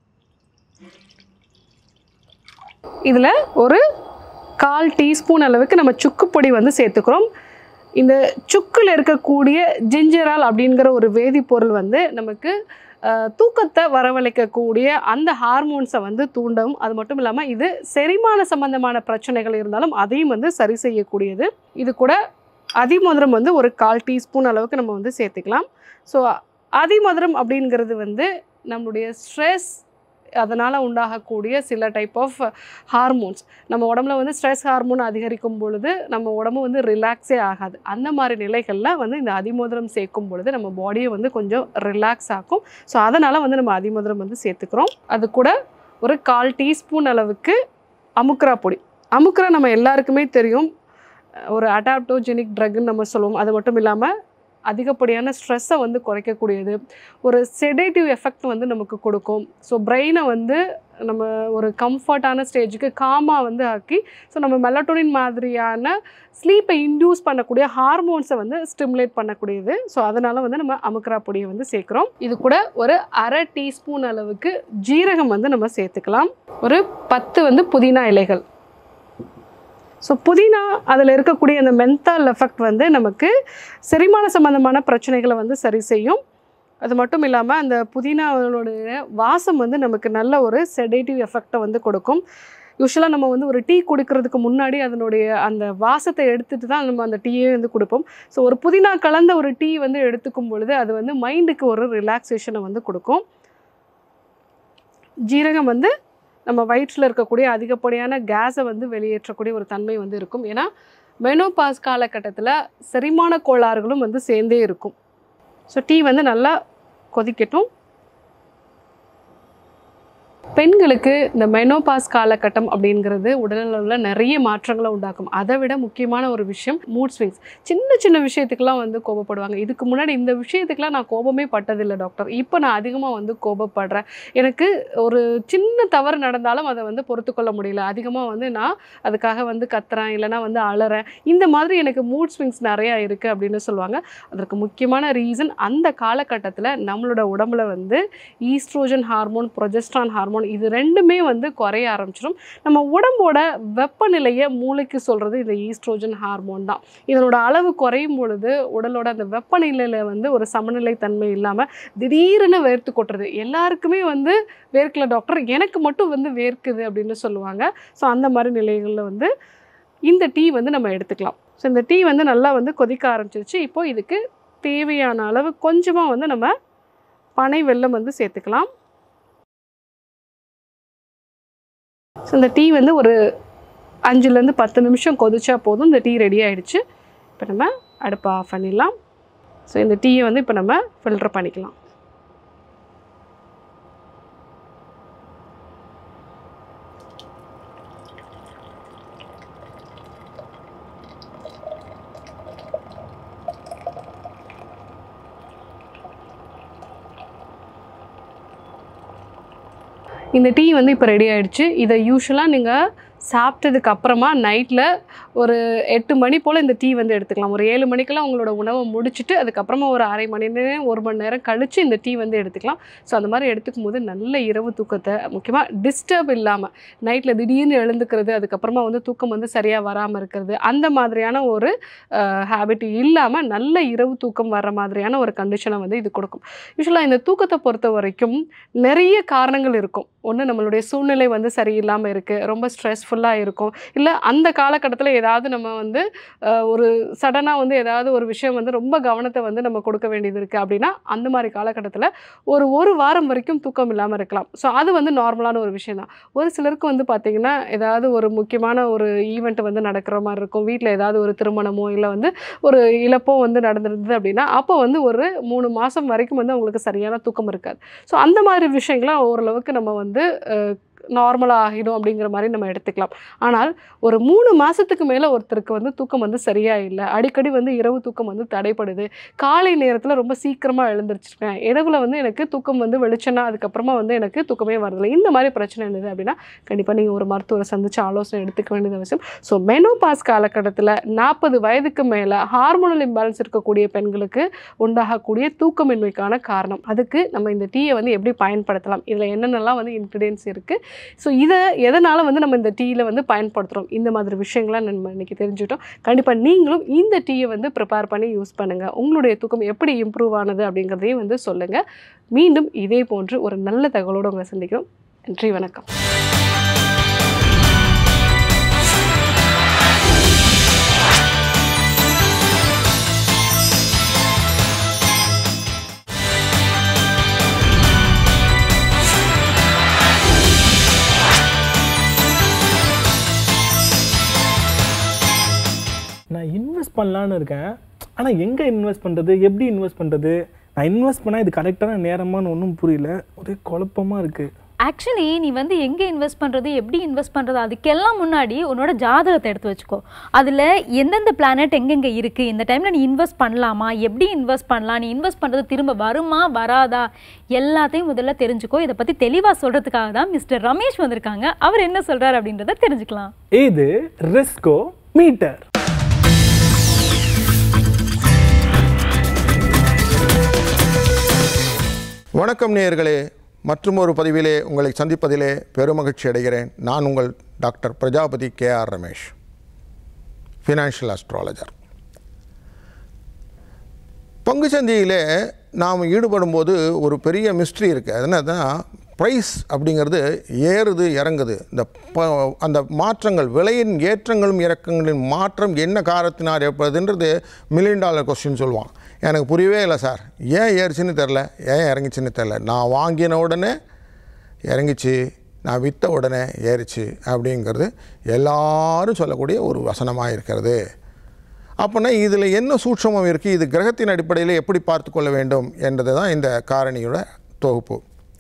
இதில் ஒரு கால் டீஸ்பூன் அளவுக்கு நம்ம சுக்கு பொடி வந்து சேர்த்துக்கிறோம். இந்த சுக்கில் இருக்கக்கூடிய ஜிஞ்சரால் அப்படிங்கிற ஒரு வேதிப்பொருள் வந்து நமக்கு தூக்கத்தை வரவழைக்கக்கூடிய அந்த ஹார்மோன்ஸை வந்து தூண்டும். அது மட்டும் இல்லாமல் இது செரிமான சம்பந்தமான பிரச்சனைகள் இருந்தாலும் அதையும் வந்து சரி செய்யக்கூடியது. இது கூட அதிமதுரம் வந்து ஒரு கால் டீஸ்பூன் அளவுக்கு நம்ம வந்து சேர்த்துக்கலாம். ஸோ அதிமதுரம் அப்படிங்கிறது வந்து நம்மளுடைய ஸ்ட்ரெஸ், அதனால் உண்டாகக்கூடிய சில டைப் ஆஃப் ஹார்மோன்ஸ், நம்ம உடம்புல வந்து ஸ்ட்ரெஸ் ஹார்மோன் அதிகரிக்கும் பொழுது நம்ம உடம்பு வந்து ரிலாக்ஸே ஆகாது. அந்த மாதிரி நிலைகளில் வந்து இந்த அதிமதுரம் சேர்க்கும் பொழுது நம்ம பாடியை வந்து கொஞ்சம் ரிலாக்ஸ் ஆகும். ஸோ அதனால் வந்து நம்ம அதிமதுரம் வந்து சேர்த்துக்கிறோம். அது கூட ஒரு கால் டீஸ்பூன் அளவுக்கு அமுக்ரா பொடி. அமுக்ரா நம்ம எல்லாருக்குமே தெரியும், ஒரு அடாப்டோஜெனிக் ட்ரக்குன்னு நம்ம சொல்லுவோம். அது மட்டும் இல்லாமல் அதிகப்படியான ஸ்ட்ரெஸ்ஸை வந்து குறைக்கக்கூடியது, ஒரு செடேட்டிவ் எஃபெக்ட் வந்து நமக்கு கொடுக்கும். ஸோ பிரெயினை வந்து நம்ம ஒரு கம்ஃபர்ட்டான ஸ்டேஜுக்கு காமாக வந்து ஆக்கி, ஸோ நம்ம மெலட்டோனின் மாதிரியான ஸ்லீப்பை இன்டியூஸ் பண்ணக்கூடிய ஹார்மோன்ஸை வந்து ஸ்டிமுலேட் பண்ணக்கூடியது. ஸோ அதனால் வந்து நம்ம அமுக்ரா பொடியை வந்து சேர்க்குறோம். இது கூட ஒரு அரை டீஸ்பூன் அளவுக்கு ஜீரகம் வந்து நம்ம சேர்த்துக்கலாம், ஒரு பத்து வந்து புதினா இலைகள். ஸோ புதினா அதில் இருக்கக்கூடிய அந்த மென்தால் எஃபெக்ட் வந்து நமக்கு செரிமான சம்பந்தமான பிரச்சனைகளை வந்து சரி செய்யும். அது மட்டும் இல்லாமல் அந்த புதினாவோடைய வாசம் வந்து நமக்கு நல்ல ஒரு செடேட்டிவ் எஃபெக்டை வந்து கொடுக்கும். யூஸ்வலாக நம்ம வந்து ஒரு டீ குடிக்கிறதுக்கு முன்னாடி அதனுடைய அந்த வாசத்தை எடுத்துகிட்டு தான் நம்ம அந்த டீயே வந்து கொடுப்போம். ஸோ ஒரு புதினா கலந்த ஒரு டீ வந்து எடுத்துக்கும் பொழுது அது வந்து மைண்டுக்கு ஒரு ரிலாக்ஸேஷனை வந்து கொடுக்கும். ஜீரகம் வந்து நம்ம வயிற்றில் இருக்கக்கூடிய அதிகப்படியான கேஸை வந்து வெளியேற்றக்கூடிய ஒரு தன்மை வந்து இருக்கும். ஏன்னா மெனோபாஸ் காலகட்டத்தில் செரிமான கோளாறுகளும் வந்து சேர்ந்தே இருக்கும். ஸோ டீ வந்து நல்லா கொதிக்கட்டும். பெண்களுக்கு இந்த மெனோபாஸ் காலகட்டம் அப்படிங்கிறது உடலில் நிறைய மாற்றங்களை உண்டாக்கும். அதை விட முக்கியமான ஒரு விஷயம் மூட் ஸ்விங்ஸ். சின்ன சின்ன விஷயத்துக்கெல்லாம் வந்து கோபப்படுவாங்க. இதுக்கு முன்னாடி இந்த விஷயத்துக்கெலாம் நான் கோபமே பட்டதில்லை டாக்டர், இப்போ நான் அதிகமாக வந்து கோபப்படுறேன், எனக்கு ஒரு சின்ன தவறு நடந்தாலும் அதை வந்து பொறுத்துக்கொள்ள முடியல, அதிகமாக வந்து நான் அதுக்காக வந்து கத்துறேன், இல்லைனா வந்து அழறேன், இந்த மாதிரி எனக்கு மூட் ஸ்விங்ஸ் நிறையா இருக்குது அப்படின்னு சொல்லுவாங்க. அதற்கு முக்கியமான ரீசன் அந்த காலகட்டத்தில் நம்மளோட உடம்புல வந்து ஈஸ்ட்ரோஜன் ஹார்மோன், ப்ரொஜெஸ்ட்ரான் ஹார்மோன் இது ரெண்டுமே வந்து குறைய ஆரம்பிச்சிடும். நம்ம உடம்போட வெப்பநிலையை மூளைக்கு சொல்கிறது இந்த ஈஸ்ட்ரோஜன் ஹார்மோன் தான். இதனோட அளவு குறையும் பொழுது உடலோட அந்த வெப்பநிலையில் வந்து ஒரு சமநிலை தன்மை இல்லாமல் திடீர்னு வேர்த்து கொட்டுறது. எல்லாருக்குமே வந்து வேர்க்கல டாக்டர், எனக்கு மட்டும் வந்து வேர்க்குது அப்படின்னு சொல்லுவாங்க. ஸோ அந்த மாதிரி நிலைகளில் வந்து இந்த டீ வந்து நம்ம எடுத்துக்கலாம். ஸோ இந்த டீ வந்து நல்லா வந்து கொதிக்க ஆரம்பிச்சிருச்சு. இப்போது இதுக்கு தேவையான அளவு கொஞ்சமாக வந்து நம்ம பனை வெல்லம் வந்து சேர்த்துக்கலாம். ஸோ இந்த டீ வந்து ஒரு அஞ்சுலேருந்து பத்து நிமிஷம் கொதிச்சா போதும். இந்த டீ ரெடி ஆகிடுச்சு. இப்போ நம்ம அடுப்பை ஆஃப் பண்ணிடலாம். ஸோ இந்த டீயை வந்து இப்போ நம்ம ஃபில்டர் பண்ணிக்கலாம். இந்த டீ வந்து இப்போ ரெடி ஆகிடுச்சு. இதை யூஸ்வலாக நீங்கள் சாப்பிட்டதுக்கு அப்புறமா நைட்டில் ஒரு எட்டு மணி போல் இந்த டீ வந்து எடுத்துக்கலாம். ஒரு ஏழு மணிக்கெல்லாம் உங்களோட உணவை முடிச்சுட்டு அதுக்கப்புறமா ஒரு அரை மணி நேரம் ஒரு மணி நேரம் கழித்து இந்த டீ வந்து எடுத்துக்கலாம். ஸோ அந்த மாதிரி எடுத்துக்கும் போது நல்ல இரவு தூக்கத்தை, முக்கியமாக டிஸ்டர்ப் இல்லாமல் நைட்டில் திடீர்னு எழுந்துக்கிறது, அதுக்கப்புறமா வந்து தூக்கம் வந்து சரியாக வராமல் இருக்கிறது, அந்த மாதிரியான ஒரு ஹேபிட் இல்லாமல் நல்ல இரவு தூக்கம் வர்ற மாதிரியான ஒரு கண்டிஷனை வந்து இது கொடுக்கும். யூஸ்வலாக இந்த தூக்கத்தை பொறுத்த வரைக்கும் நிறைய காரணங்கள் இருக்கும். ஒன்று, நம்மளுடைய சூழ்நிலை வந்து சரியில்லாமல் இருக்குது, ரொம்ப ஸ்ட்ரெஸ்ஃபுல்லாக இருக்கும், இல்லை அந்த காலகட்டத்தில் ஏதாவது நம்ம வந்து ஒரு சடனாக வந்து ஏதாவது ஒரு விஷயம் வந்து ரொம்ப கவனத்தை வந்து நம்ம கொடுக்க வேண்டியது இருக்குது அப்படின்னா அந்த மாதிரி காலகட்டத்தில் ஒரு ஒரு வாரம் வரைக்கும் தூக்கம் இல்லாமல் இருக்கலாம். ஸோ அது வந்து நார்மலான ஒரு விஷயம் தான். ஒரு சிலருக்கு வந்து பார்த்திங்கன்னா ஏதாவது ஒரு முக்கியமான ஒரு ஈவெண்ட் வந்து நடக்கிற மாதிரி இருக்கும், வீட்டில் ஏதாவது ஒரு திருமணமோ இல்லை வந்து ஒரு இழப்போ வந்து நடந்துருந்தது அப்படின்னா அப்போ வந்து ஒரு மூணு மாதம் வரைக்கும் வந்து அவங்களுக்கு சரியான தூக்கம் இருக்காது. ஸோ அந்த மாதிரி விஷயங்கள்லாம் ஓரளவுக்கு நம்ம வந்து நார்மலாக ஆகிடும் அப்படிங்கிற மாதிரி நம்ம எடுத்துக்கலாம். ஆனால் ஒரு மூணு மாதத்துக்கு மேலே ஒருத்தருக்கு வந்து தூக்கம் வந்து சரியாக இல்லை, அடிக்கடி வந்து இரவு தூக்கம் வந்து தடைப்படுது, காலை நேரத்தில் ரொம்ப சீக்கிரமாக எழுந்திரிச்சிருக்கேன், இரவில் வந்து எனக்கு தூக்கம் வந்து வெளிச்சனா அதுக்கப்புறமா வந்து எனக்கு தூக்கமே வரதில்லை, இந்த மாதிரி பிரச்சனை இருந்தது அப்படின்னா கண்டிப்பாக நீங்கள் ஒரு மருத்துவரை சந்தித்து ஆலோசனை எடுத்துக்க வேண்டியது அவசியம். ஸோ மெனோபாஸ் காலகட்டத்தில் நாற்பது வயதுக்கு மேலே ஹார்மோனல் இம்பேலன்ஸ் இருக்கக்கூடிய பெண்களுக்கு உண்டாகக்கூடிய தூக்கமின்மைக்கான காரணம். அதுக்கு நம்ம இந்த டீயை வந்து எப்படி பயன்படுத்தலாம், இதில் என்னென்னலாம் வந்து இன்க்ரீடியன்ஸ் இருக்குது, ஸோ இதை எதனால் வந்து நம்ம இந்த டீயில் வந்து பயன்படுத்துகிறோம், இந்த மாதிரி விஷயங்கள்லாம் நம்ம இன்றைக்கி தெரிஞ்சுட்டோம். கண்டிப்பாக நீங்களும் இந்த டீயை வந்து ப்ரிப்பேர் பண்ணி யூஸ் பண்ணுங்கள். உங்களுடைய தூக்கம் எப்படி இம்ப்ரூவ் ஆனது அப்படிங்கிறதையும் வந்து சொல்லுங்கள். மீண்டும் இதே போன்று ஒரு நல்ல தகவலோடு உங்களை சந்திக்கிறோம். நன்றி, வணக்கம். நான் இன்வெஸ்ட் பண்ணலான்னு இருக்கேன், ஆனால் எங்கே இன்வெஸ்ட் பண்ணுறது, எப்படி இன்வெஸ்ட் பண்ணுறது, நான் இன்வெஸ்ட் பண்ணால் இது கரெக்டான நேரமானு ஒன்றும் புரியல, ஒரே குழப்பமாக இருக்குது. ஆக்சுவலி நீ வந்து எங்கே இன்வெஸ்ட் பண்ணுறது, எப்படி இன்வெஸ்ட் பண்ணுறது, அதுக்கெல்லாம் முன்னாடி உன்னோட ஜாதகத்தை எடுத்து வச்சுக்கோ. அதில் எந்தெந்த பிளானட் எங்கெங்கே இருக்குது, இந்த டைமில் நீ இன்வெஸ்ட் பண்ணலாமா, எப்படி இன்வெஸ்ட் பண்ணலாம், நீ இன்வெஸ்ட் பண்ணுறது திரும்ப வருமா வராதா, எல்லாத்தையும் முதல்ல தெரிஞ்சுக்கோ. இதை பற்றி தெளிவாக சொல்கிறதுக்காக தான் மிஸ்டர் ரமேஷ் வந்திருக்காங்க. அவர் என்ன சொல்கிறார் அப்படின்றத தெரிஞ்சுக்கலாம். இது ரிஸ்கோ மீட்டர். வணக்கம் நேயர்களே, மற்றும் ஒரு பதிவிலே உங்களை சந்திப்பதிலே பெருமகிழ்ச்சி அடைகிறேன். நான் உங்கள் doctor Prajapati K R Ramesh, financial astrologer. பங்குச்சந்தையிலே நாம் ஈடுபடும்போது ஒரு பெரிய மிஸ்ட்ரி இருக்குது. அது என்னன்னா, ப்ரைஸ் அப்படிங்கிறது ஏறுது இறங்குது. இந்த ப அந்த மாற்றங்கள், விலையின் ஏற்றங்களும் இறக்கங்களின் மாற்றம் என்ன காரணத்தினால் ஏற்படுதுன்றது மில்லியன் டாலர் கொஸ்டின் சொல்லுவான். எனக்கு புரியவே இல்லை சார், ஏன் ஏறிச்சின்னு தெரில, ஏன் இறங்கிச்சின்னு தெரில, நான் வாங்கின உடனே இறங்கிச்சு, நான் விற்ற உடனே ஏறிச்சு அப்படிங்கிறது எல்லாரும் சொல்லக்கூடிய ஒரு வசனமாக இருக்கிறது. அப்போனா இதில் என்ன சூட்சமம் இருக்குது, இது கிரகத்தின் அடிப்படையில் எப்படி பார்த்து கொள்ள வேண்டும் என்றது தான் இந்த காரணியோட தொகுப்பு.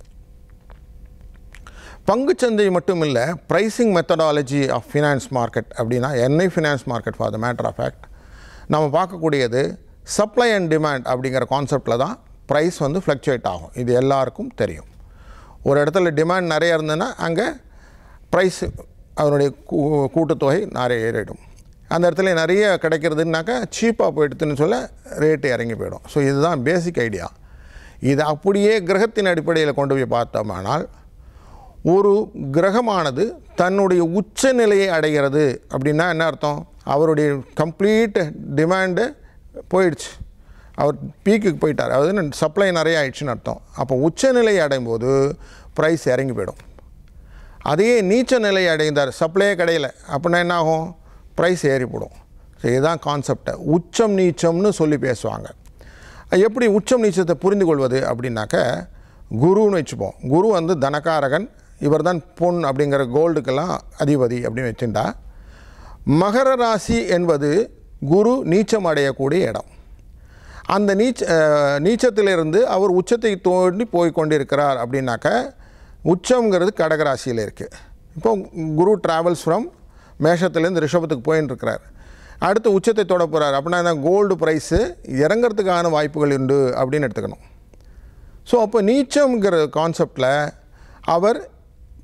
பங்குச்சந்தை மட்டும் இல்லை, pricing methodology of finance market அப்படின்னா என்ஐ finance market for the matter of fact நம்ம பார்க்கக்கூடியது சப்ளை அண்ட் டிமாண்ட் அப்படிங்கிற கான்செப்டில் தான் ப்ரைஸ் வந்து ஃப்ளக்சுவேட் ஆகும். இது எல்லாருக்கும் தெரியும். ஒரு இடத்துல டிமாண்ட் நிறைய இருந்ததுன்னா அங்கே ப்ரைஸ் அதனுடைய கூ கூட்டுத்தொகை நிறைய ஏறிடும். அந்த இடத்துல நிறைய கிடைக்கிறதுனாக்கா சீப்பாக போயிடுதுன்னு சொல்ல ரேட்டு இறங்கி போயிடும். ஸோ இதுதான் பேசிக் ஐடியா. இது அப்படியே கிரகத்தின் அடிப்படையில் கொண்டு போய் பார்த்தோமானால், ஒரு கிரகமானது தன்னுடைய உச்ச நிலையை அடைகிறது அப்படின்னா என்ன அர்த்தம், அவருடைய கம்ப்ளீட் டிமாண்டு போயிடுச்சு, அவர் பீக்குக்கு போயிட்டார், அதாவது சப்ளை நிறைய ஆயிடுச்சுன்னு அர்த்தம். அப்போ உச்சநிலையை அடையும் போது ப்ரைஸ் இறங்கி போயிடும். அதையே நீச்ச நிலை அடைந்தார், சப்ளையே கிடையல அப்படின்னா என்ன ஆகும், ப்ரைஸ் ஏறி போடும். ஸோ இதுதான் கான்செப்டை உச்சம் நீச்சம்னு சொல்லி பேசுவாங்க. எப்படி உச்சம் நீச்சத்தை புரிந்து கொள்வது அப்படின்னாக்க, குருன்னு வச்சுப்போம். குரு வந்து தனகாரகன், இவர் தான் பொன் அப்படிங்கிற கோல்டுக்கெல்லாம் அதிபதி அப்படின்னு வச்சுட்டா, மகர ராசி என்பது குரு நீச்சம் அடையக்கூடிய இடம். அந்த நீச்ச நீச்சத்திலிருந்து அவர் உச்சத்தை தோண்டி போய் கொண்டிருக்கிறார் அப்படின்னாக்க, உச்சங்கிறது கடகராசியில் இருக்குது. இப்போ குரு ட்ராவல்ஸ் ஃப்ரம் மேஷத்துலேருந்து ரிஷபத்துக்கு போயின்னு இருக்கிறார், அடுத்து உச்சத்தை தொட போகிறார் அப்படின்னா கோல்டு ப்ரைஸு இறங்கிறதுக்கான வாய்ப்புகள் உண்டு அப்படின்னு எடுத்துக்கணும். ஸோ அப்போ நீச்சம்ங்கிற கான்செப்டில் அவர்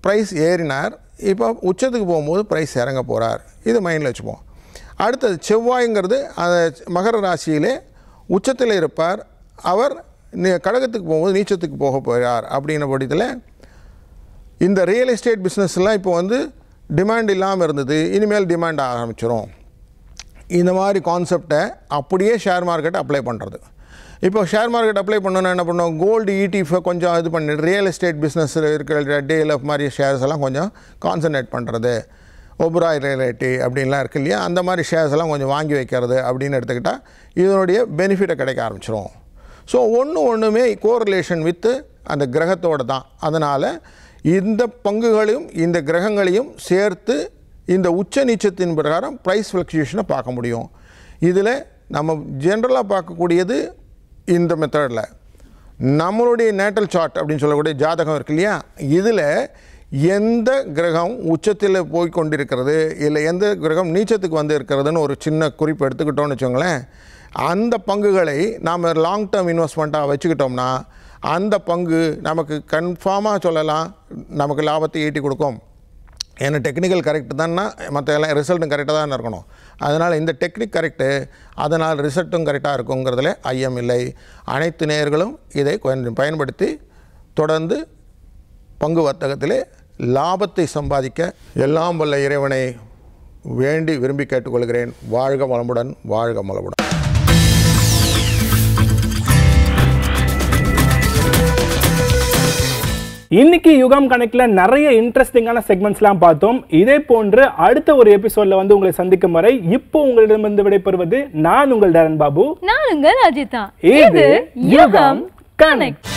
ப்ரைஸ் ஏறினார், இப்போ உச்சத்துக்கு போகும்போது ப்ரைஸ் இறங்க போகிறார். இது மைண்டில் வச்சுப்போம். அடுத்தது செவ்வாய்ங்கிறது அந்த மகர ராசியிலே உச்சத்தில் இருப்பார். அவர் கடகத்துக்கு போகும்போது நீச்சத்துக்கு போக போகிறார். அப்படின்ற பட்சத்தில் இந்த ரியல் எஸ்டேட் பிஸ்னஸ்லாம் இப்போ வந்து டிமாண்ட் இல்லாமல் இருந்தது, இனிமேல் டிமாண்ட் ஆரம்பிச்சிடும். இந்த மாதிரி கான்செப்டை அப்படியே ஷேர் மார்க்கெட்டை அப்ளை பண்ணுறது. இப்போ ஷேர் மார்க்கெட் அப்ளை பண்ணணுன்னா என்ன பண்ணோம், கோல்டு இடிஎஃப்பை கொஞ்சம் இது பண்ணி ரியல் எஸ்டேட் பிஸ்னஸில் இருக்கிற டேஎல்எஃப் மாதிரி ஷேர்ஸ் எல்லாம் கொஞ்சம் கான்சன்ட்ரேட் பண்ணுறது, ஒபராய் ரியலிட்டி அப்படின்லாம் இருக்குது இல்லையா, அந்த மாதிரி ஷேர்ஸ் எல்லாம் கொஞ்சம் வாங்கி வைக்கிறது அப்படின்னு எடுத்துக்கிட்டால் இதனுடைய பெனிஃபிட்டை கிடைக்க ஆரம்பிச்சிடும். ஸோ ஒன்று ஒன்றுமே கோரிலேஷன் வித்து அந்த கிரகத்தோடு தான். அதனால் இந்த பங்குகளையும் இந்த கிரகங்களையும் சேர்த்து இந்த உச்ச நீச்சத்தின் பிரகாரம் ப்ரைஸ் ஃப்ளக்சுவேஷனை பார்க்க முடியும். இதில் நம்ம ஜென்ரலாக பார்க்கக்கூடியது இந்த மெத்தடில் நம்மளுடைய நேட்டல் சார்ட் அப்படின்னு சொல்லக்கூடிய ஜாதகம் இருக்கு இல்லையா, இதில் எந்த கிரகம் உச்சத்தில் போய் கொண்டிருக்கிறது இல்லை எந்த கிரகம் நீச்சத்துக்கு வந்து இருக்கிறதுன்னு ஒரு சின்ன குறிப்பு எடுத்துக்கிட்டோம்னு வச்சுக்கோங்களேன், அந்த பங்குகளை நாம் லாங் டேர்ம் இன்வெஸ்ட்மெண்ட்டாக வச்சுக்கிட்டோம்னா அந்த பங்கு நமக்கு கன்ஃபார்மாக சொல்லலாம் நமக்கு லாபத்தை ஈட்டி கொடுக்கும். ஏன்னா டெக்னிக்கல் கரெக்டு தான்னா மற்ற எல்லாம் ரிசல்ட்டும் கரெக்டாக தான் இருக்கணும். அதனால் இந்த டெக்னிக் கரெக்டு, அதனால் ரிசல்ட்டும் கரெக்டாக இருக்குங்கிறதுல ஐயம் இல்லை. அனைத்து நேயர்களும் இதை கொஞ்சம் பயன்படுத்தி தொடர்ந்து பங்கு வர்த்தகத்திலே லாபத்தை சம்பாதிக்க எல்லாம் வல்ல இறைவனை வேண்டி விரும்பி கேட்டுக்கொள்கிறேன். வாழ்க வளமுடன், வாழ்க வளமுடன். இன்னைக்கு யுகம் கணக்கில் நிறைய இன்ட்ரெஸ்டிங்கான செக்மெண்ட்ஸ்லாம் பார்த்தோம். இதே போன்று அடுத்த ஒரு எபிசோட்ல வந்து உங்களை சந்திக்கும் வரை இப்போ உங்களிடமிருந்து விடைபெறுவது நான் உங்கள் டரன் பாபு, நான் உங்கள் அஜிதா. இது யுகம் கனெக்ட்.